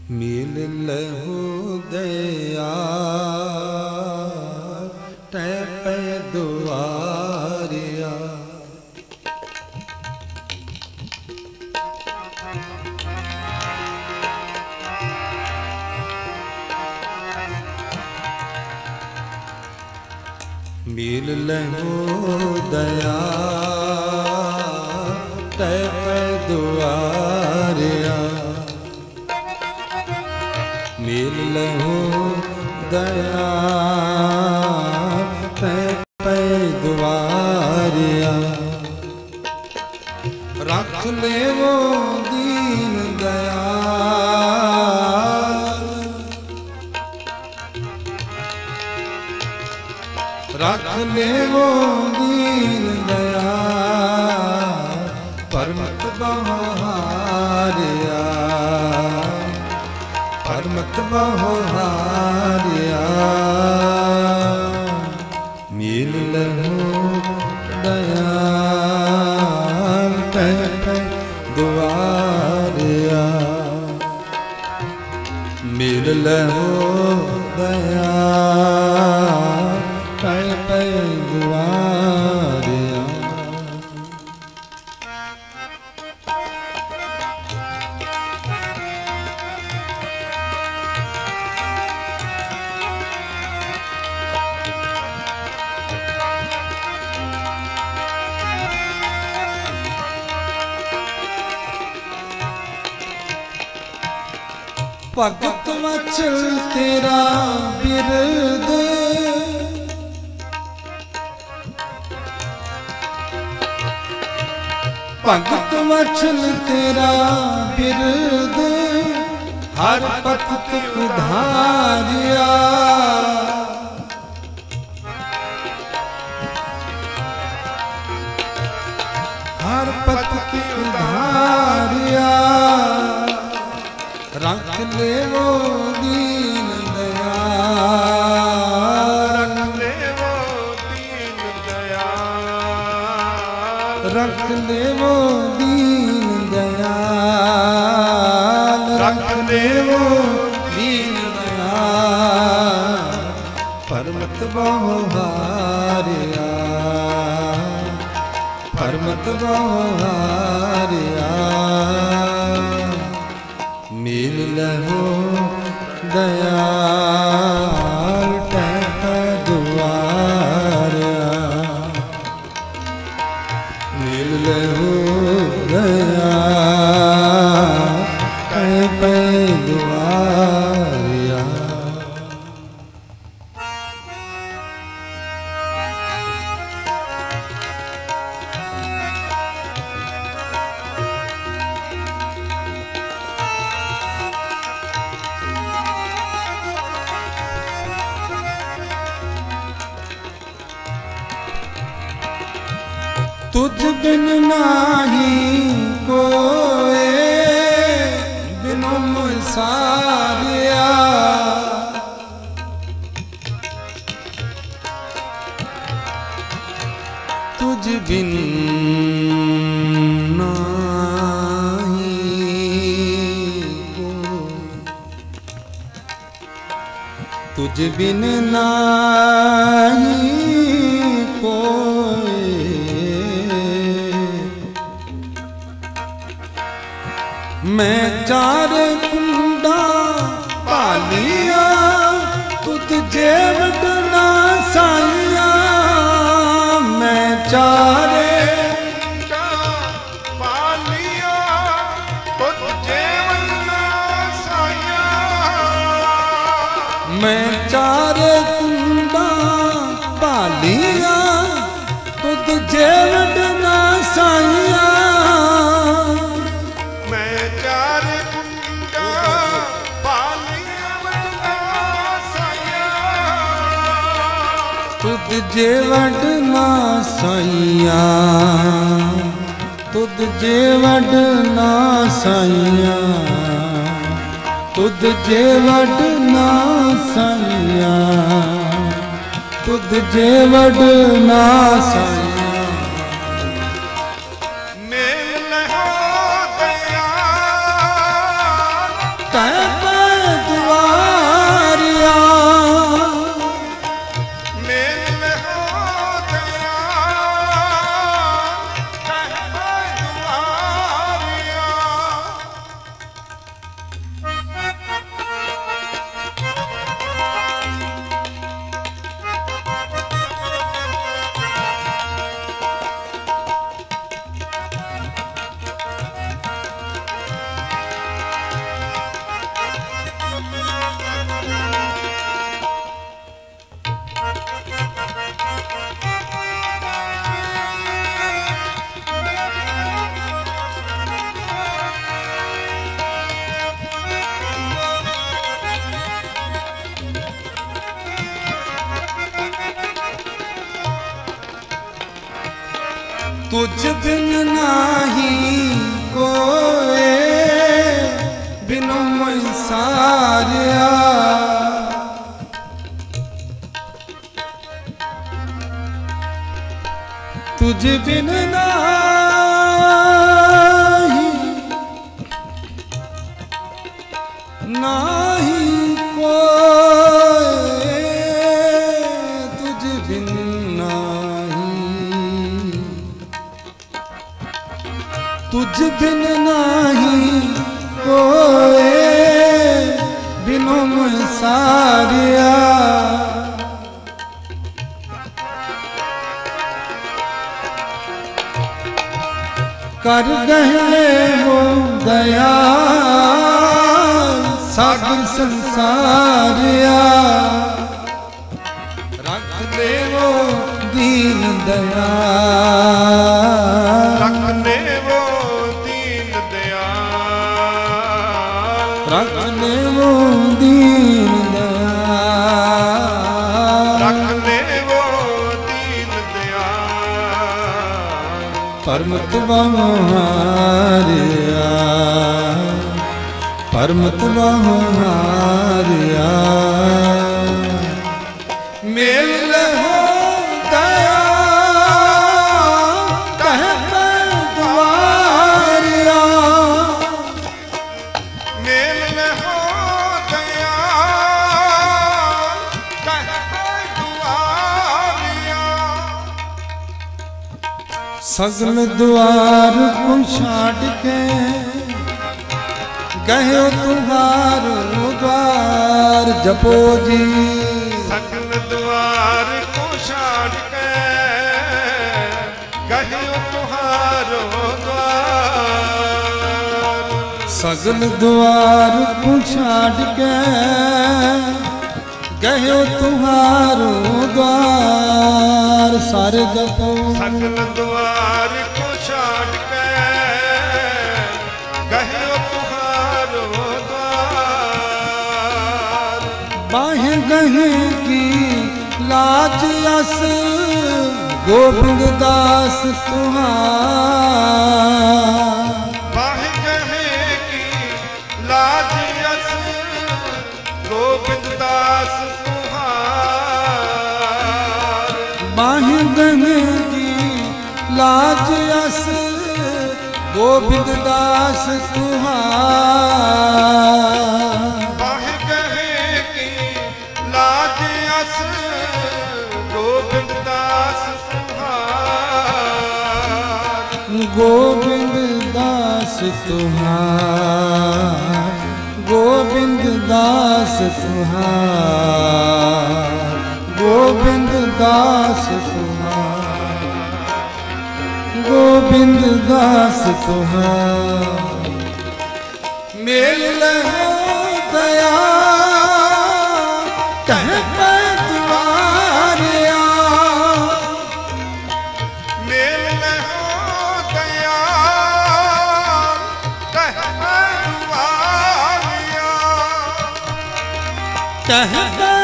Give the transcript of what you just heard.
मिल लहु दया तै पे दुआरिया। मिल लहु दया तै पे दुआरिया। मिल लहु दया तै पे दुआरिया। रख ले वो दीन दयाल, रख ले वो दीन दयाल। परमत बहारिया, परमत बहारिया। मिल लहु दयाल तै पे दुआरिया। मिल लहु दयाल तै पे दुआरिया। भगत वत्सल तेरा बिरद, भगत वत्सल तेरा बिरद। हर पथ उधारिया, हर पथ उधारिया। रख ले वो दीन दयाल, रख ले वो दीन दयाल। रख ले वो दीन दयाल। रख ले वो दीन दयाल। परमत बहारिया, परमत बहारिया। मिल लहु दयाल तै पे दुआरिया। मिल लहु दयाल तै पे दुआरिया। तुझ बिन नाही कोई बिनु मुसारिया। तुझ बिन नाही कोई, तुझ बिन नाही कोई। मैं चार कुंडा पालिया, तुझ जेवटना साइया। मैं चारे पालिया, तुझ जेवटना साइया। मैं चारे कुंडा पालिया, तुझ जेवटना साइया। तुद जेवट ना साइया, तुद जेवट ना साइया। तुद जेवट ना साइया, तुद जेवट ना साइया। मिल लहु दयाल तै पे तुझ बिन नाही कोए बिनु सारिया तुझ बिन नाही नाही कोई तुझ बिन नाही तुझ बिन नाही कोई बिनु सारिया कर गहले वो दया सागर संसारिया रख ले वो दीन दया रख ले वो दीन दया रख ले वो दीन दया रख ले वो दीन दया परमत बहारिया परमत बहारिया मेल हो दया कह द्वारिया मेल हो दया कह दुआरिया सगल द्वार को छाड़ के गयो तुम्हारो द्वार जपो जी सकल द्वार को छाड़ के गयो तुम्हारो द्वार सगल द्वार को छाड़ के गयो तुम्हारो द्वार सारे जपो सकल द्वार को छाड़ के गयो तुम्हारो द्वार बाहें गहे की लाज अस गोविंद दास तुहार बाहें गहे की लाज अस गोविंद दास तुहार बाहें गहे की लाज अस गोविंद दास तुहार बाहें गहे की लाज अस गोविंद दास तुहार गोविंद दास तुहार गोविंद दास तुहार गोविंद दास तुहार गोविंद दास तुहार मेल लहो दया कह द्वारिया मेल हो दया कह दुआरिया कह